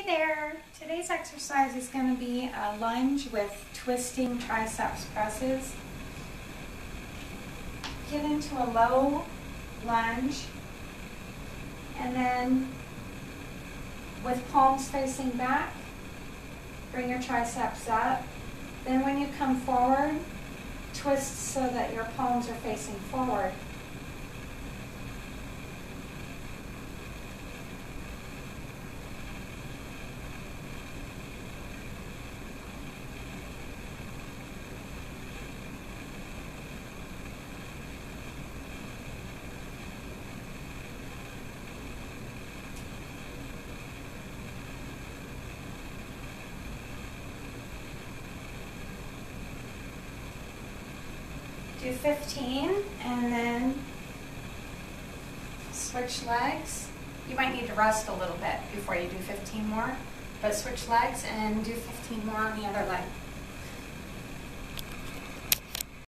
Hey there! Today's exercise is going to be a lunge with twisting triceps presses. Get into a low lunge and then with palms facing back, bring your triceps up. Then when you come forward, twist so that your palms are facing forward. Do 15 and then switch legs. You might need to rest a little bit before you do 15 more, but switch legs and do 15 more on the other leg.